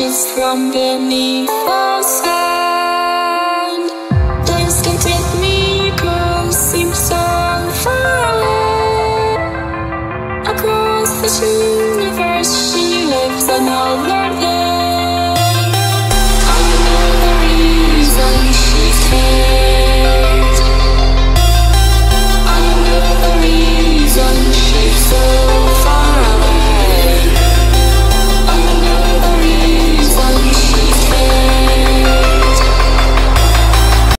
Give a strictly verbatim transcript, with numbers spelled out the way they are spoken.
watches from beneath the sand. Days can take me close, seem so far away. Across this universe, she lives another day.